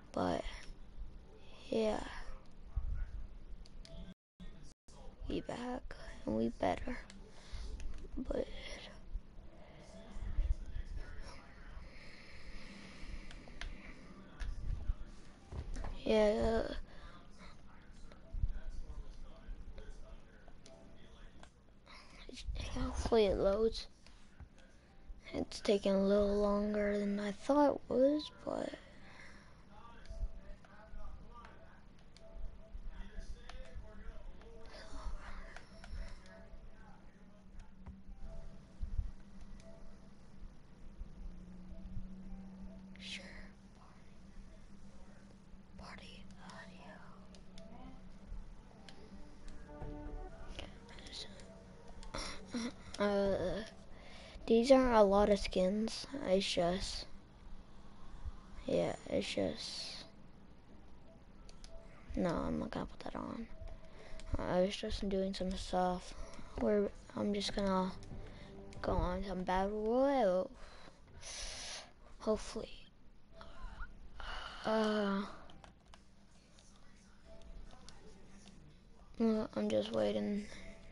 But yeah, we back and we better. But yeah, hopefully it loads. It's taking a little longer than I thought it was, but sure. Party audio. These aren't a lot of skins. It's just, yeah, it's just. No, I'm not gonna put that on. I was just doing some stuff where I'm just gonna go on some battle royale. Hopefully. I'm just waiting.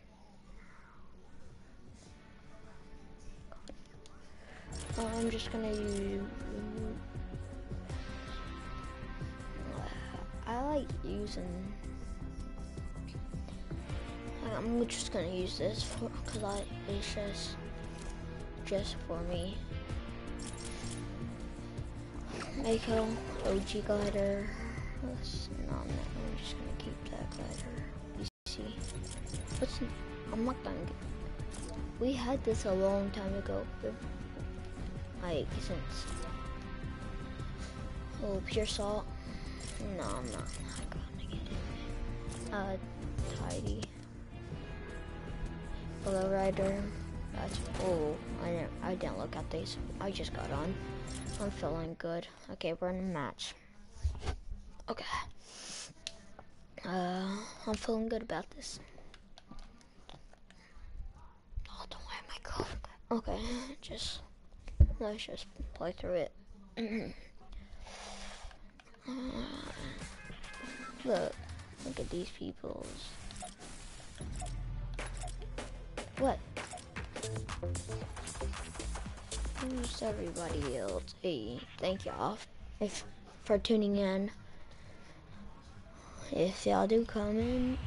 I'm just gonna use. I like using. I'm just gonna use this because it's just for me. Mako, OG glider. No, I'm just gonna keep that glider. You see, I'm not gonna get. We had this a long time ago. Like since. Oh, pure salt. No, I'm not gonna get it. Tidy. Flow rider. That's I didn't look at these. I just got on. I'm feeling good. Okay, we're in a match. Okay. I'm feeling good about this. Oh, don't wear my coat. Okay, let's just play through it. Look at these people's. What? Who's everybody else? Hey, thank y'all for tuning in. If y'all do come in,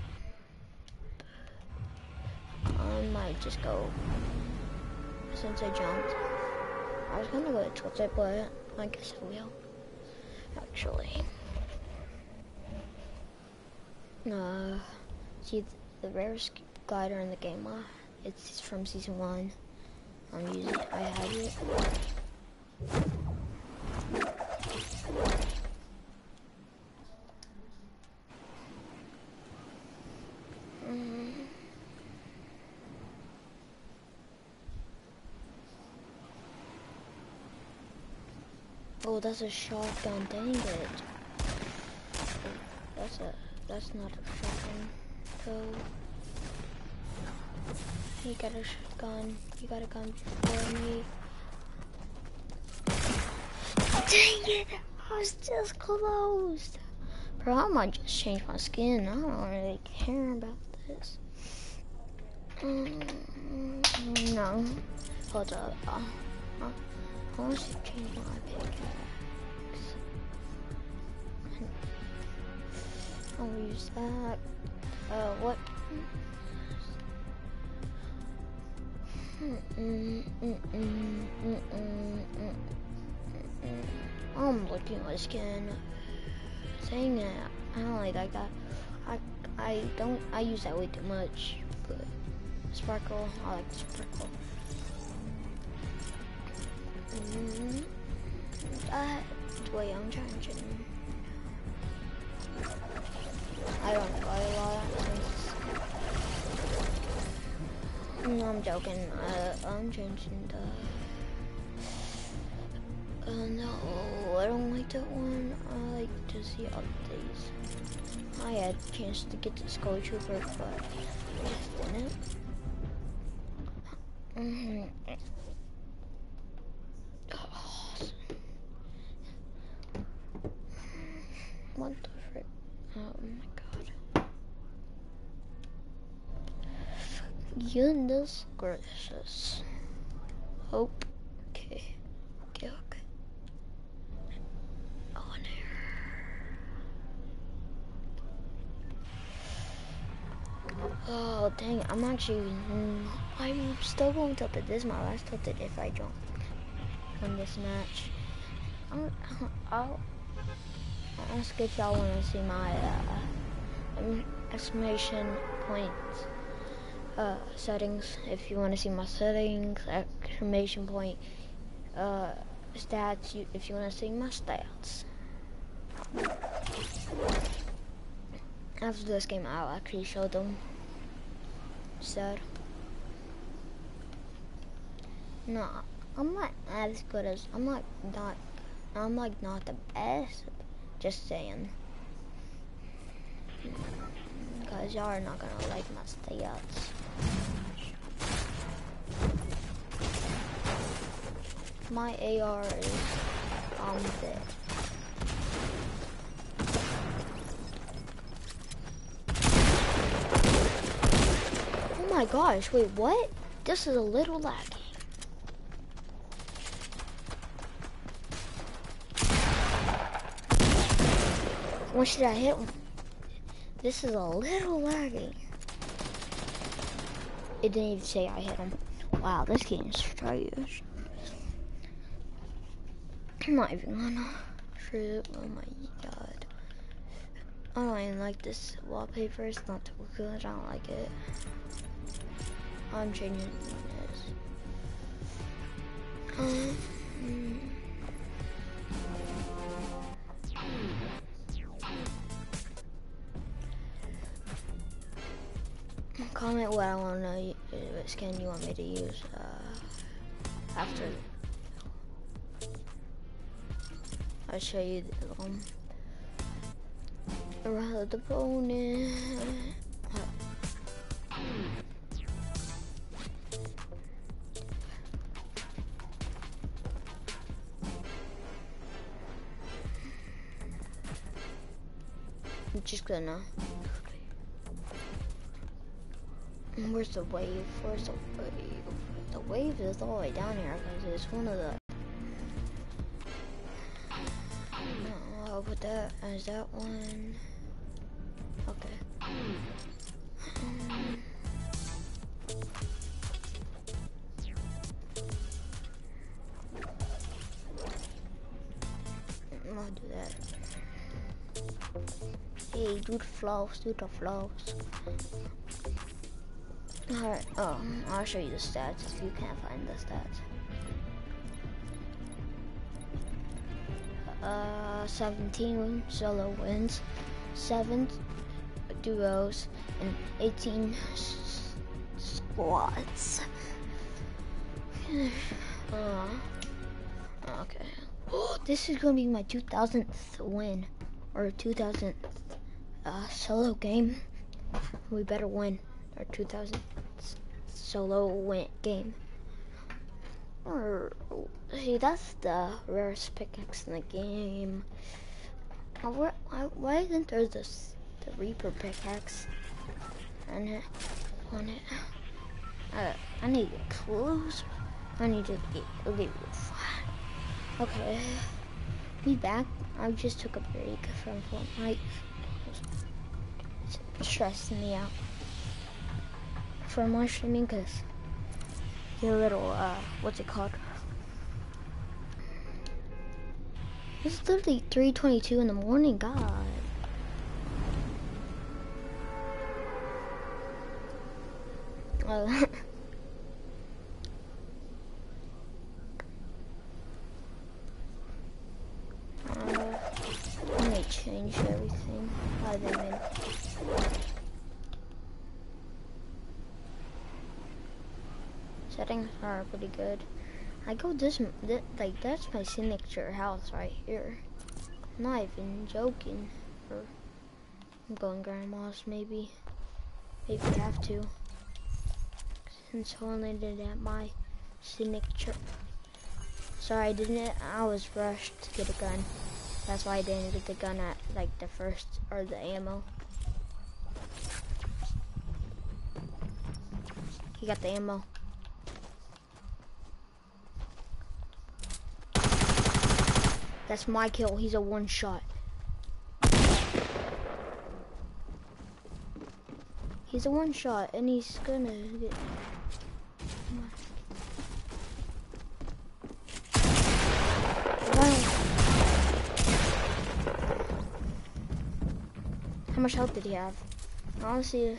I might just go. Since I jumped, I was gonna go to Twitch, but I guess I will. Actually, see the rarest glider in the game. It's from season 1. I had it. Oh, that's a shotgun. Dang it. That's not a shotgun. So you got a shotgun. You got a gun for me. Dang it! I was just close. Bro, I might just change my skin. I don't really care about this. No. Hold up. I want to change my pickaxe. I'll use that. What? I'm looking at my skin. Saying it, I don't like that guy. I use that way too much, but sparkle, I like sparkle. Wait, I'm trying to. I don't buy a lot since. No, I'm joking. I'm changing the. No, I don't like that one. I like to see updates. I had a chance to get the Skull Trooper, but I just didn't. What the frick? Oh my god. Goodness gracious. Oh, okay. Okay. Oh, in here. Oh, dang. I'm still going tilted. This is my last tilted if I don't win this match. I'll ask if y'all want to see my exclamation point settings. If you want to see my settings, exclamation point stats. If you want to see my stats. After this game, I'll actually show them. Sad. No, I'm not as good as I'm like not the best. Just saying. Because y'all are not gonna like my stats. My AR is dead. Oh my gosh, wait, what? This is a little laggy. When should I hit him? This is a little laggy. It didn't even say I hit him. Wow, this game is trash. I'm not even gonna trip. Oh my god. I don't even like this wallpaper. It's not too good. I don't like it. I'm changing this. Comment what I want to know, what skin you want me to use after. I'll show you around the opponent. I'm just gonna. Where's the wave? Where's the wave? The wave is all the way down here because it's one of the. No, I'll put that as that one. Okay. I'll do that. Hey, do the flows, do the flows. Alright, I'll show you the stats if you can't find the stats. 17 solo wins, 7 duos, and 18 squads. Okay. This is gonna be my 2000th win, or 2000th solo game. We better win our 2000th solo win game. See, that's the rarest pickaxe in the game. Why isn't there the Reaper pickaxe on it? I need to get closer. I need to get a little far. Okay, be back. I just took a break from Fortnite. It's stressing me out for my streaming because get a little what's it called? It's literally 3:22 in the morning. God. Let me change everything. Settings are pretty good. I go like that's my signature house right here. I'm not even joking. Or I'm going grandma's maybe. Maybe I have to. Since I only did at my signature. Sorry, I was rushed to get a gun. That's why I didn't get the gun at like the first, or the ammo. He got the ammo. That's my kill. He's a one shot. He's a one shot, and he's gonna get. Wow. How much health did he have? Honestly,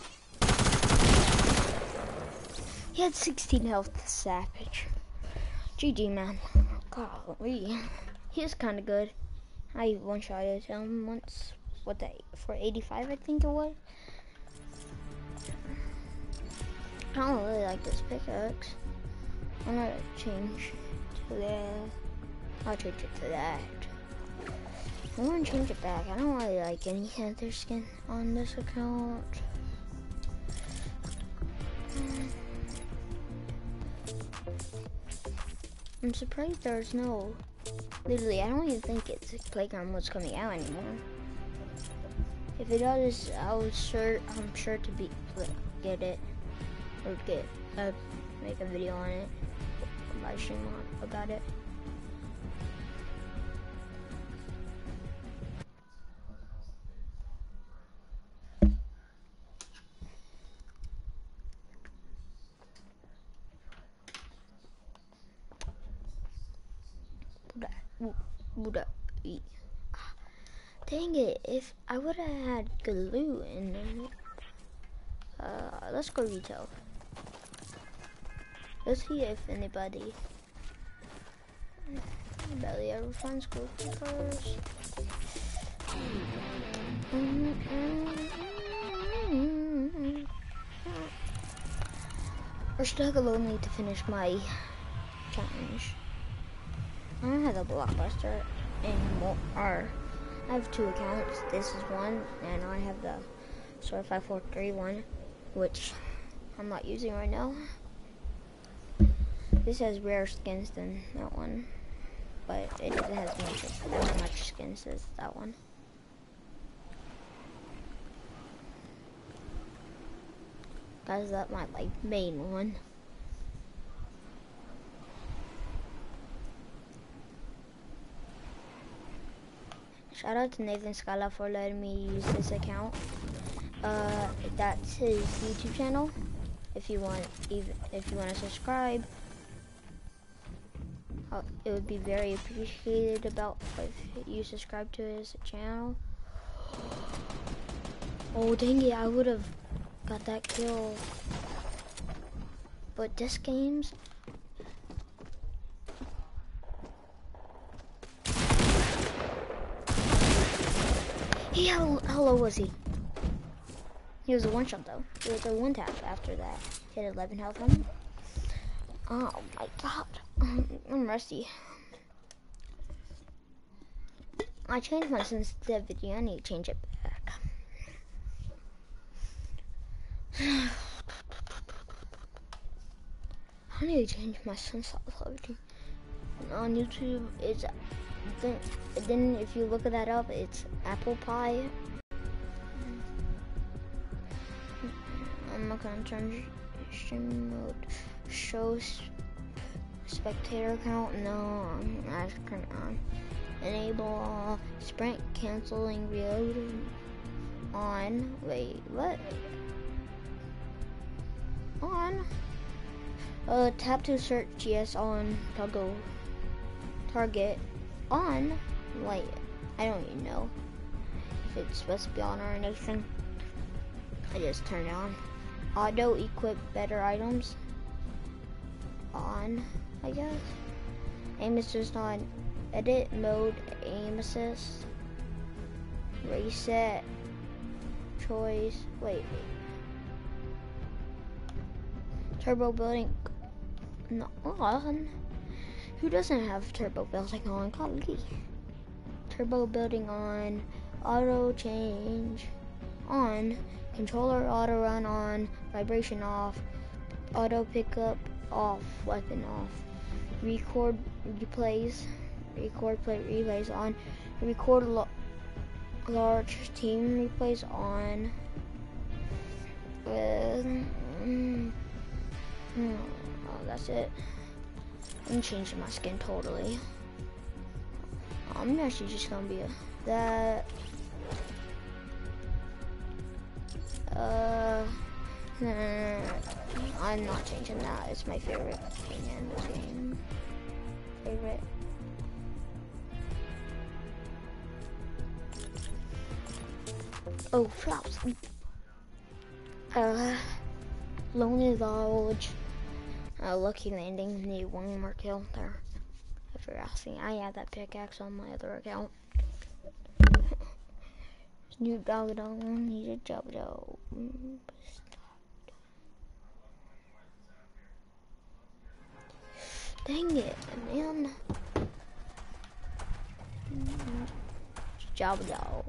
he had 16 health. Savage. GG, man. Golly. He was kind of good. I one-shotted him once. What, for 85, I think it was. I don't really like this pickaxe. I'm gonna change to that. I'll change it to that. I want to change it back. I don't really like any Panther skin on this account. I'm surprised there's no. Literally, I don't even think it's Playground Mode's coming out anymore. If it does, I'm sure to get it, or make a video on it, live stream about it. Dang it, if I would have had good loot in there. Let's go retail. Let's see if anybody ever finds gold first. Or struggle only to finish my challenge. I don't have the Blockbuster anymore. I have two accounts. This is one, and I have the Sword 543 one, which I'm not using right now. This has rare skins than that one, but it doesn't have as much skins as that one. Guys, that's my main one. Shout out to Nathan Scala for letting me use this account. That's his YouTube channel. If you want to subscribe, it would be very appreciated if you subscribe to his channel. Oh dang it! I would have got that kill, but this game's. How low was he? He was a one shot though. He was a one tap after that. He had 11 health on him. Oh my god. I'm rusty. I changed my sensitivity. I need to change it back. I need to change my sensitivity. On YouTube, it's then if you look at that up, it's apple pie. I'm not gonna turn stream mode. Show spectator count. No, I'm not turn on. Enable sprint canceling reload on. Wait, what? On. Tap to search. Yes, on. Toggle. Target. On. Wait, I don't even know if it's supposed to be on or anything. I just turned it on. Auto equip better items. On, I guess. Aim assist on. Edit mode. Aim assist. Reset. Choice. Wait. Turbo building. Not on. Who doesn't have turbo building on? Golly. Turbo building on. Auto change on. Controller auto run on. Vibration off. Auto pickup off. Weapon off. Record replays. Record play relays on. record large team replays on with oh, that's it. I'm changing my skin totally. I'm actually just gonna be that. I'm not changing that. It's my favorite thing in this game. Favorite. Oh, flops. Lonely Lodge. Lucky Landing. Need one more kill there. If you're asking, I have that pickaxe on my other account. Snoop Dogg don't need a job though. Dang it, man. Job dog.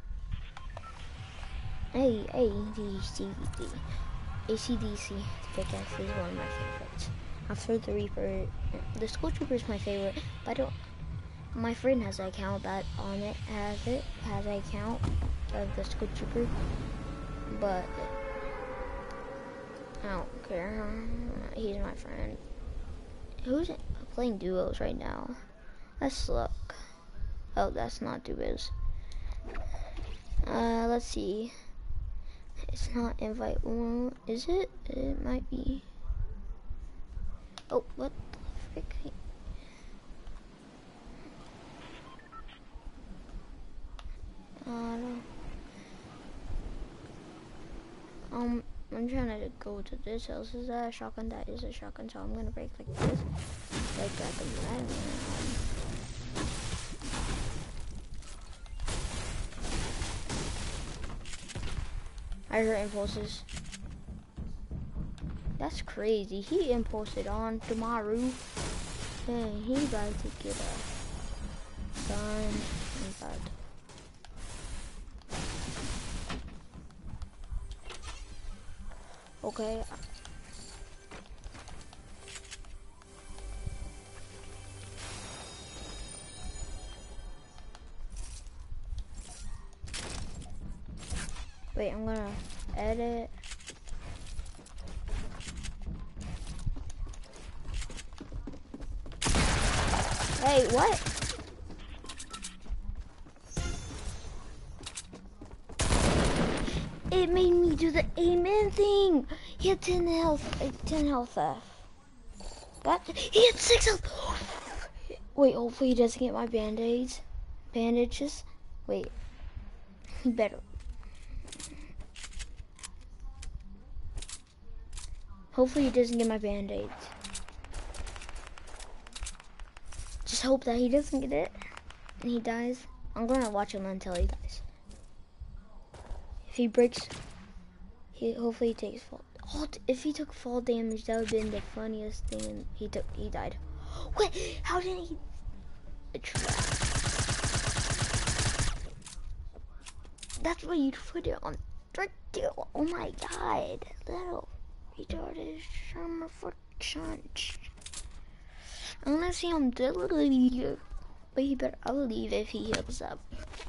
Hey, ACDC. ACDC pickaxe is one of my favorites. After the Reaper, the Skull Trooper is my favorite, but I don't. My friend has an account that on it has an account of the Skull Trooper, but I don't care. He's my friend. Who's playing duos right now? Let's look. Oh, that's not duos. Let's see. It's not invite one, is it? It might be. Oh, what the frick? No. I'm trying to go to this house. Is that a shotgun? That is a shotgun, so I'm gonna break like this. Like that. I heard impulses. That's crazy. He impulsed on tomorrow. Dang, he about to get a gun and that. Okay. Wait, I'm gonna edit. Hey, what? It made me do the amen thing. He had 10 health, 10 health left. That, he had 6 health. Wait, hopefully he doesn't get my band-aids. Bandages. Wait, he better. Hopefully he doesn't get my band-aids. Just hope that he doesn't get it and he dies. I'm gonna watch him until he dies. If he breaks, hopefully he takes fall. Oh, if he took fall damage, that would have been the funniest thing. And he died. What? How did he? A trap. That's why you put it on. Oh my god, little retarded summer for chunch. I'm gonna see him delete, but he better. I'll leave if he heals up.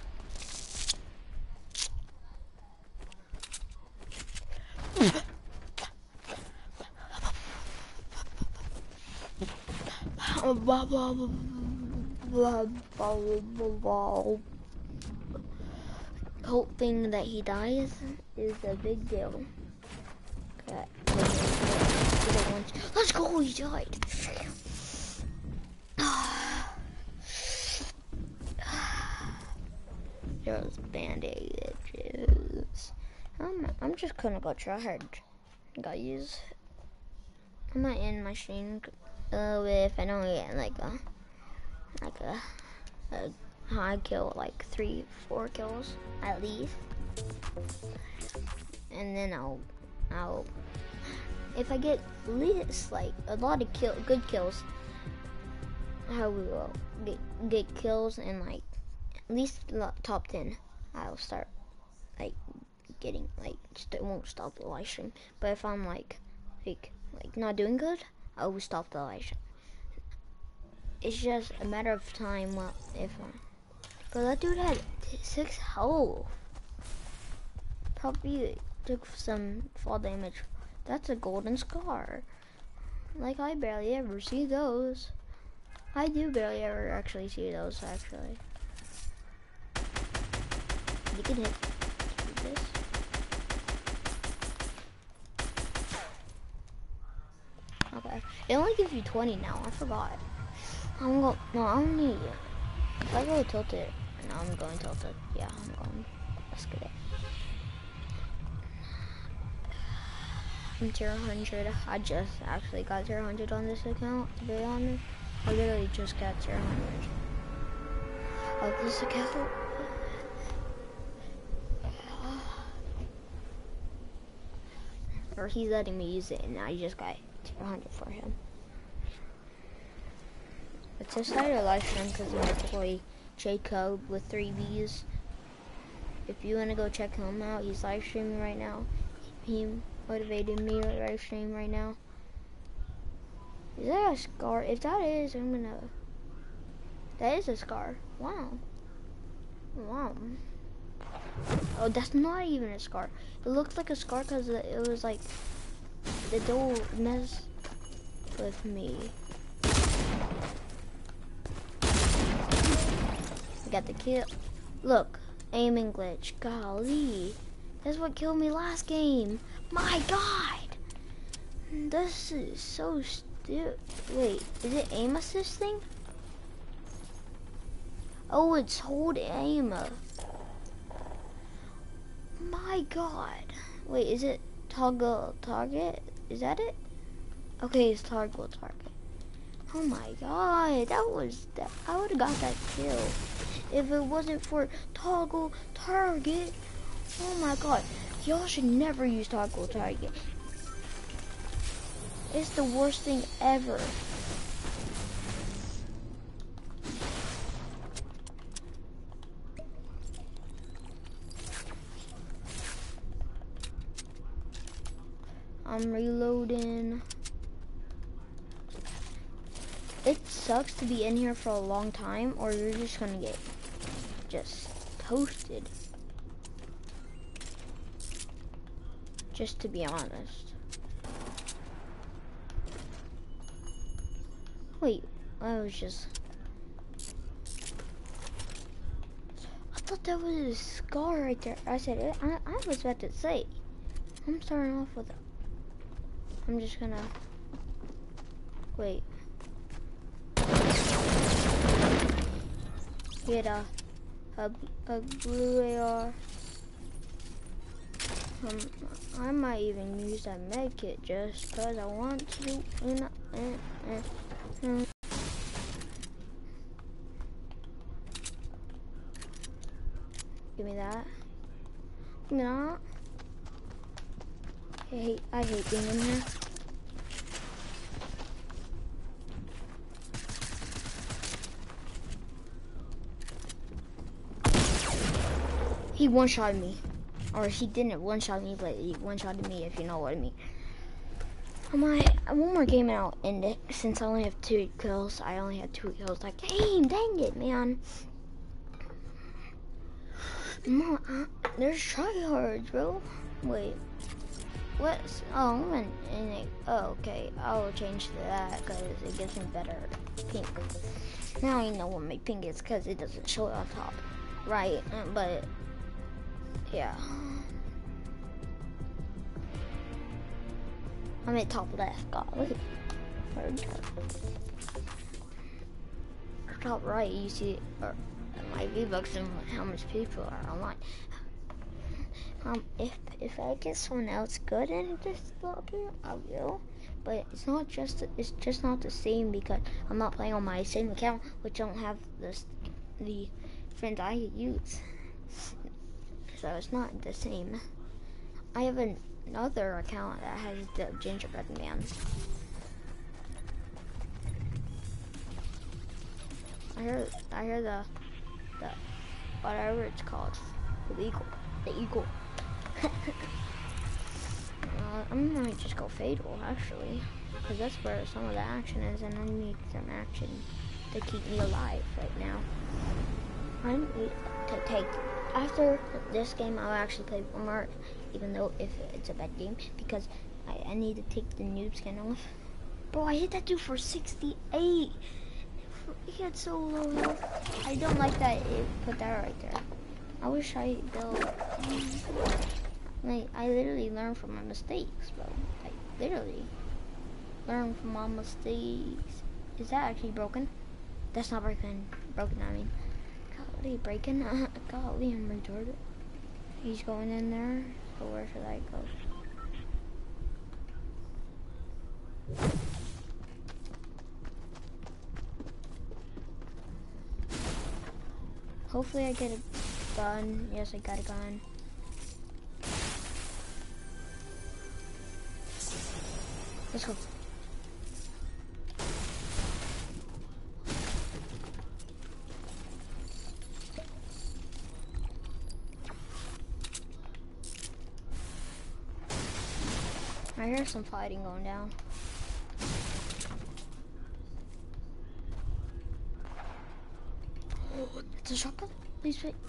Hoping that he dies is a big deal. Okay. Let's go, he died. There's bandages. I'm just gonna go try hard, guys. I'm not in my stream if I don't get like a high kill, like 3-4 kills at least, and then I'll if I get at least like a lot of good kills, I will get kills and like at least top 10. I'll start like getting like won't stop the live stream. But if I'm like not doing good, I will stop the live stream. It's just a matter of time. Well, if But that dude had 6 health. Probably took some fall damage. That's a golden scar. Like, I barely ever see those. I do barely ever actually see those, actually. You can hit this. Okay. It only gives you 20 now. I forgot. I don't need it. If I go tilted, no, I'm going tilted. Yeah, I'm going. Let's get it. I'm tier 100. I just actually got tier 100 on this account, to be honest. I literally just got tier 100 of this account. Or he's letting me use it, and I just got tier 100 for him. It's a started live stream because of my boy Jacob with 3 Bs. If you want to go check him out, he's live streaming right now. He motivated me to live stream right now. Is that a scar? If that is, I'm gonna. That is a scar. Wow. Wow. Oh, that's not even a scar. It looks like a scar because it was like the door messed with me. Got the kill. Look, aiming glitch. Golly, that's what killed me last game. My God, this is so stupid. Wait, is it aim assist thing? Oh, it's hold aim. My God. Wait, is it toggle target? Is that it? Okay, it's toggle target. Oh my God, that was that. I would have got that kill if it wasn't for toggle target. Oh my God, y'all should never use toggle target. It's the worst thing ever. I'm reloading. It sucks to be in here for a long time, or you're just gonna get just toasted. Just to be honest. Wait, I was just... I thought that was a scar right there. I said it. I was about to say. I'm starting off with it. I'm just gonna... Wait. Get a blue AR. I might even use that med kit just cause I want to. Give me that. Give me that. I hate being in here. He one-shot me. Or he didn't one-shot me, but he one-shotted me, if you know what I mean. One more game and I'll end it. Since I only have 2 kills, I only had 2 kills. Like, hey, dang it, man. There's tryhards, bro. Wait. What's... Oh, I'm in it. Oh, okay. I'll change to that because it gives me better pink. Now I know what my pink is because it doesn't show it on top. Right, but... Yeah. I'm at top left. God, look at top right. You see my V-Bucks and how much people are online. If I get someone else good in this lobby, I will. But it's just not the same because I'm not playing on my same account, which don't have the friends I use. So it's not the same. I have another account that has the gingerbread man. I hear the whatever it's called, the eagle. I might just go fatal actually, because that's where some of the action is, and I need some action to keep me alive right now. I need to take, after this game, I'll actually play one more, even though if it's a bad game, because I need to take the noob skin off. Bro, I hit that dude for 68. He had so low health. I don't like that it put that right there. I wish I built. Like, I literally learned from my mistakes, bro. Like, literally learn from my mistakes. Is that actually broken? That's not broken. Broken, I mean. Golly, breaking? Golly, I'm retarded. He's going in there. So where should I go? Hopefully I get a gun. Yes, I got a gun. Let's go. I hear some fighting going down. It's a shotgun? Please wait.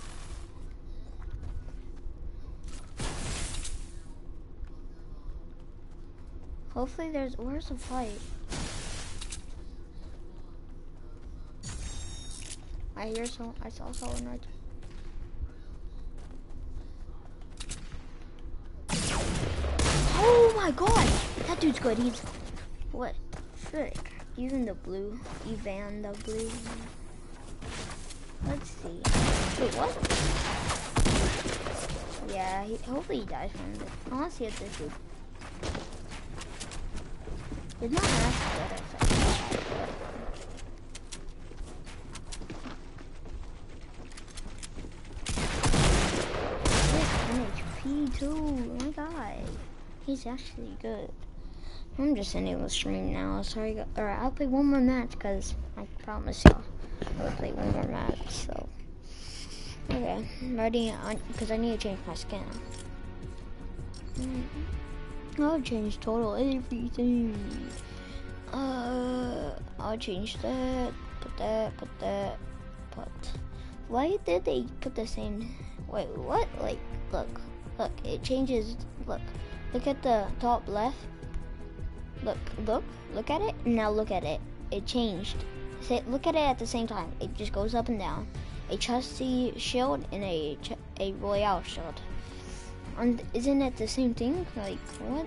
Hopefully where's the fight? I saw someone right there. Oh my god! That dude's good. He's, what? Frick. Even the blue. Even the blue. Let's see. Wait, what? Yeah, hopefully he dies from this. I want to see if this dude. It's not that good, I think. HP too. Oh my god. He's actually good. I'm just ending the stream now. Sorry. Alright, I'll play one more match because I promise y'all I'll play one more match. So, okay. I'm ready because I need to change my skin. I'll change total everything. I'll change that. Put that. Why did they put the same? Wait, what? Like, look, it changes. Look at the top left. Look at it. Now look at it. It changed. Look at it at the same time. It just goes up and down. A trusty shield and a royale shield. And isn't it the same thing? Like, what?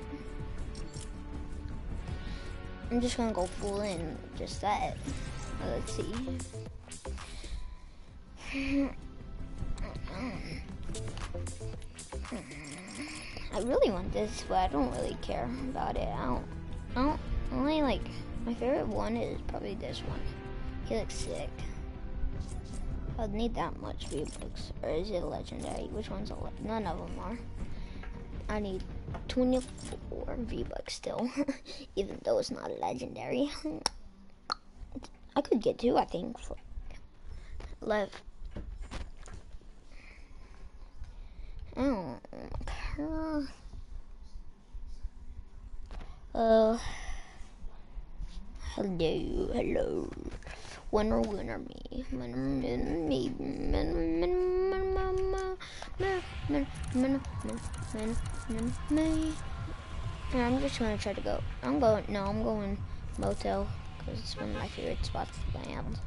I'm just gonna go full in, just that. Let's see. I really want this, but I don't really care about it. I don't only like, my favorite one is probably this one. He looks sick. I'd need that much V-Bucks, or is it legendary? Which one's a none of them are. I need 24 V-Bucks still, even though it's not legendary. I could get 2, I think, for left. I don't care. Hello. Winner me. Yeah, I'm just gonna try to go. I'm going motel because it's one of my favorite spots to land.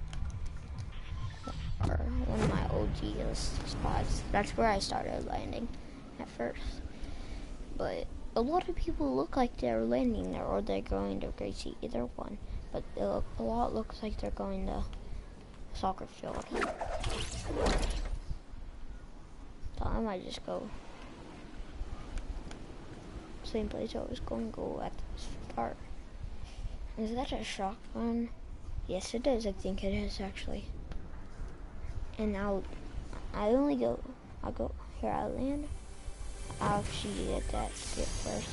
Or one of my OG spots. That's where I started landing at first. But a lot of people look like they're landing there or they're going to Gracie, either one. But a lot looks like they're going to soccer field. So I might just go same place I was going to go at the start. Is that a shotgun? Yes, it is. I think it is actually. And now I go here. I land. I'll actually get that skip first.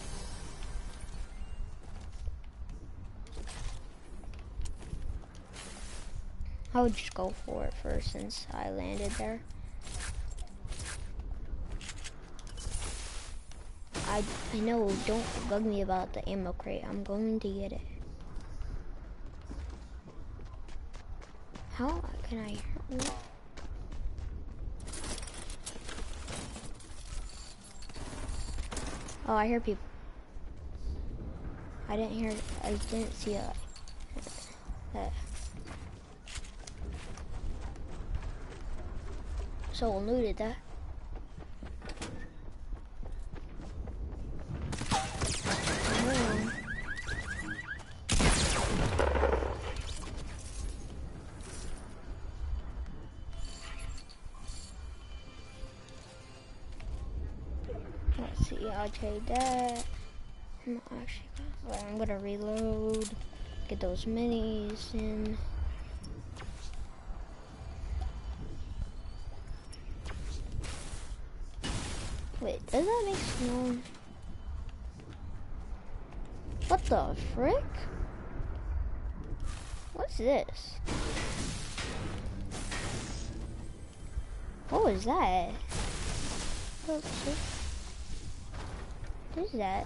I would just go for it first since I landed there. I know, don't bug me about the ammo crate. I'm going to get it. How can I? Oh, I hear people. I didn't see that. Someone looted that. Let's see, I'll trade that. I'm gonna reload, get those minis in. Wait, does that make snow? What the frick? What's this? What was that? What is that?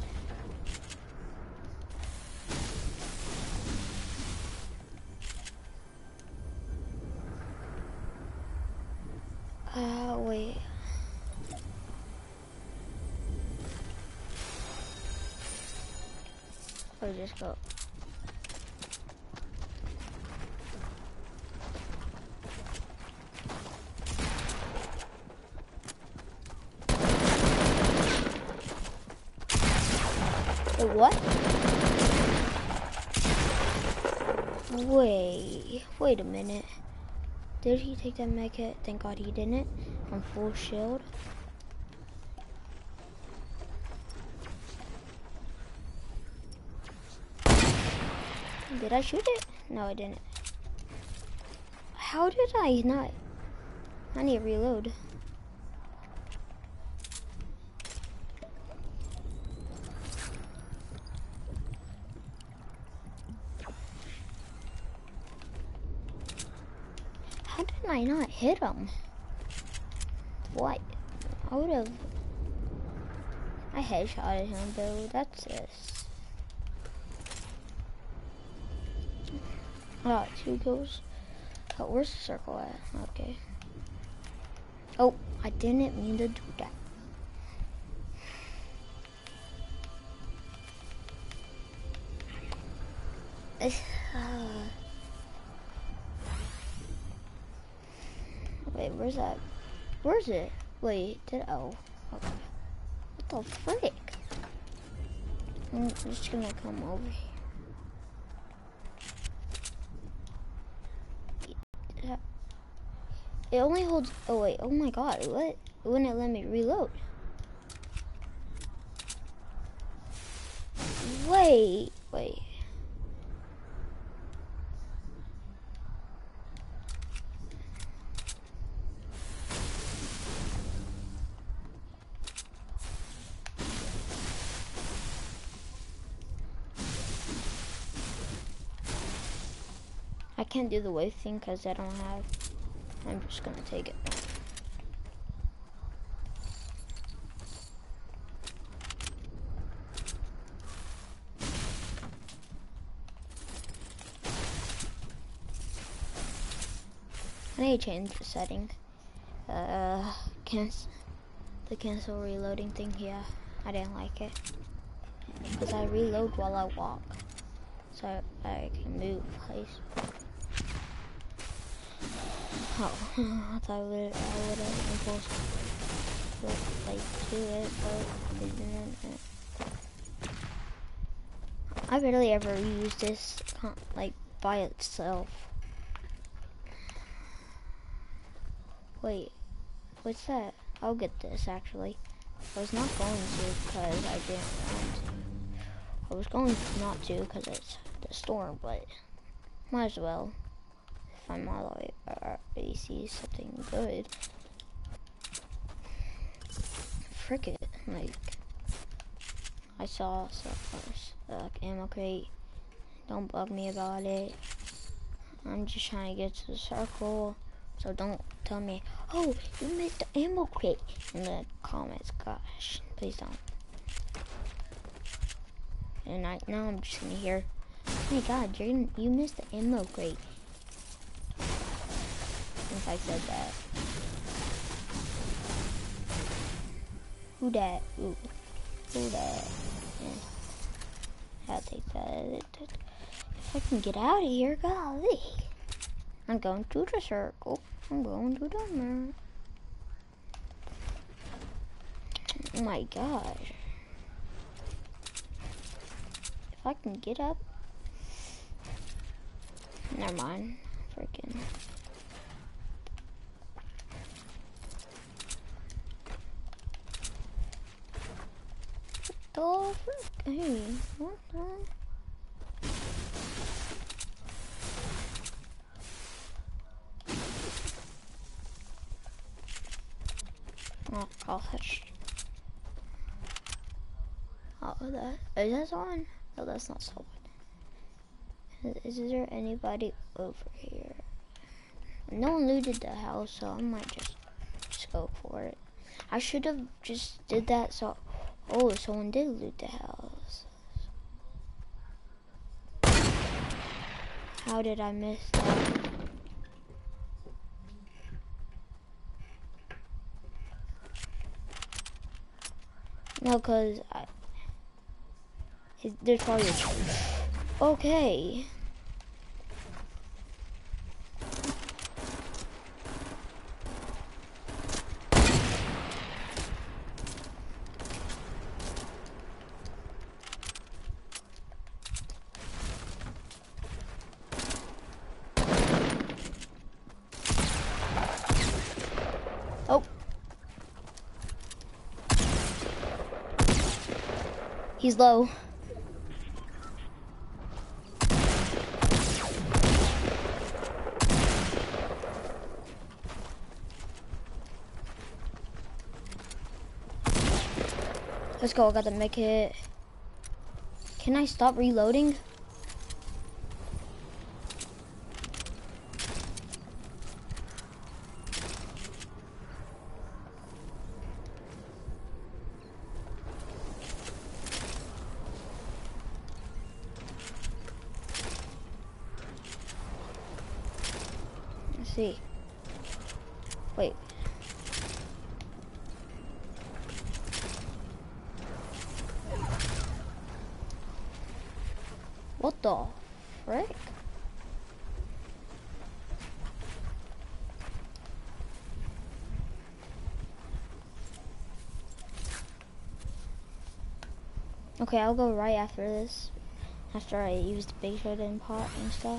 Wait. Or just go. Wait, what? Wait a minute. Did he take that med kit? Thank God he didn't. I'm full shield. Did I shoot it? No, I didn't. How did I not? I need to reload. How did I not hit him? What? I would have. I headshotted him though. That's this. Oh, 2 kills. Oh, where's the circle at? Okay. Oh, I didn't mean to do that. Wait, where's that? Where's it? Wait, oh, okay. What the frick? I'm just gonna come over here. It only holds, oh wait, oh my God, what? It wouldn't let me reload. Wait. I can't do the wave thing because I don't have, I'm just gonna take it. I need to change the setting. Cancel reloading thing, yeah. I didn't like it. Because I reload while I walk. So I can move, please. Oh, I thought I would have impulse like do it, but it didn't. I barely ever use this like by itself. Wait, what's that? I'll get this actually. I was not going to because I didn't want to. I was going not to because it's the storm, but might as well. If I'm all the way, see something good. Frick it, like I saw ammo crate. Don't bug me about it. I'm just trying to get to the circle, so don't tell me, oh, you missed the ammo crate in the comments. Gosh, please don't. And now I'm just gonna hear, oh my God, you missed the ammo crate. If I said that. Who dat? Ooh. Hold that. I'll take that. If I can get out of here, golly. I'm going to the circle. I'm going to the mirror. Oh my gosh. If I can get up. Never mind. Freaking. What the frick? Hey, what the? Oh gosh. Oh, is that someone? No, that's not someone. Is there anybody over here? No one looted the house, so I might just go for it. I should have just did that. So, oh, someone did loot the house. How did I miss that? No, cause there's probably okay. Oh. He's low. Let's go, I got the mech hit. Can I stop reloading? Let's see. Wait. What the frick? Okay, I'll go right after this. After I use the big shotgun pot and stuff.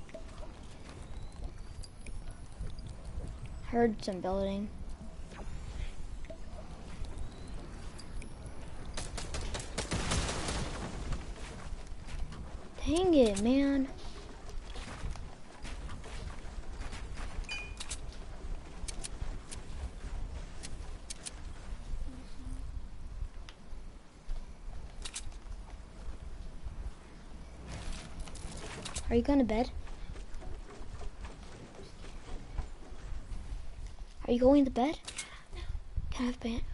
Heard some building. Dang it, man. Are you going to bed? Are you going to bed? Can I have bed?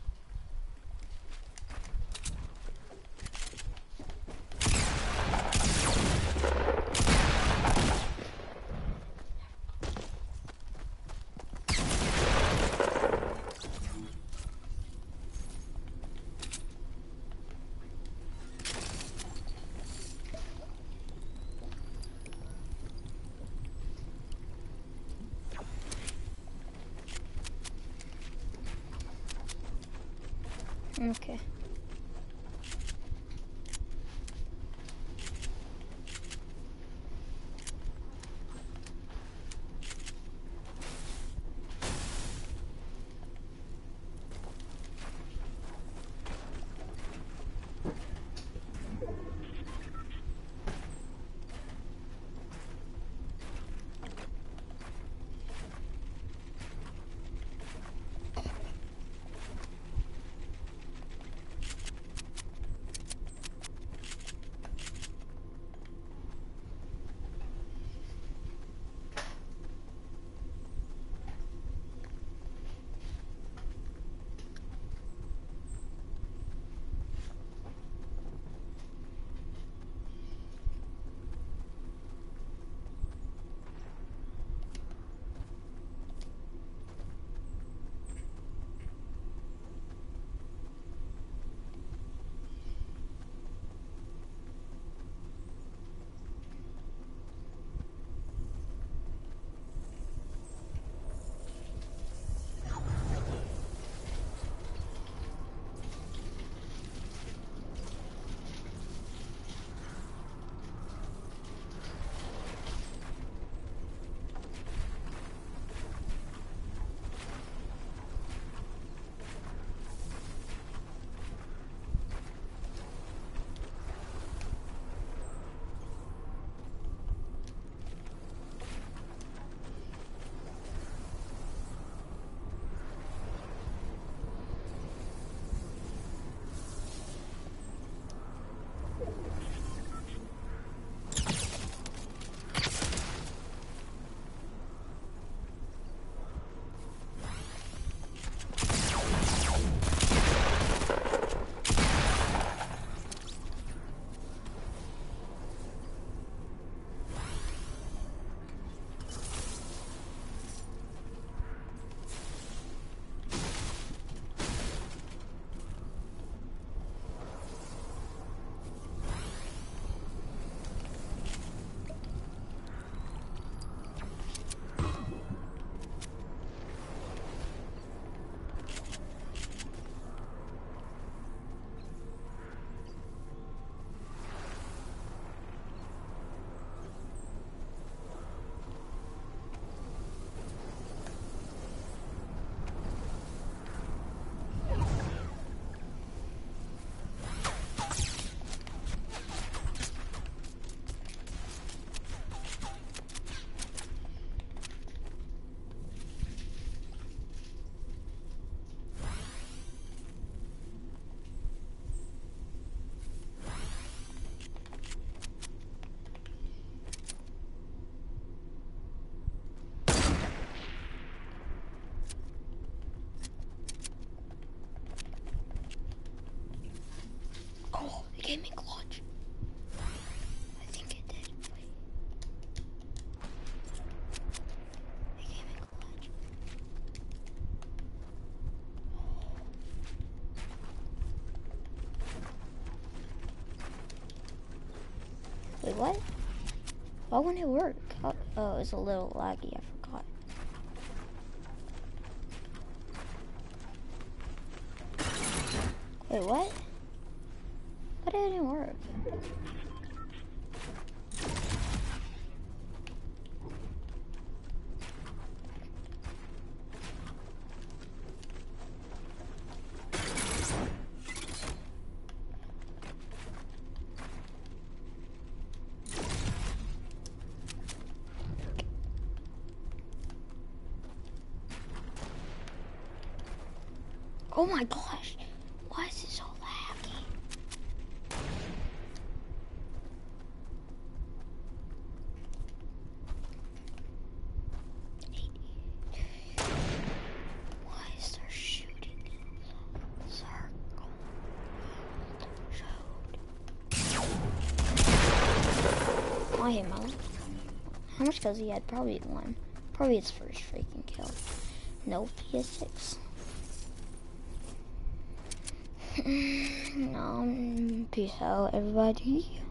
Okay. gave me clutch. I think it did. Wait. It gave me clutch. Wait, what? Why wouldn't it work? Oh, it's a little laggy, I forgot. Wait, what? Why didn't it work? Oh my gosh, why is it so laggy? Why is there shooting in the circle? I hit my. How much kills he had? Probably one. Probably his first freaking kill. Nope, he has 6. Peace out, everybody.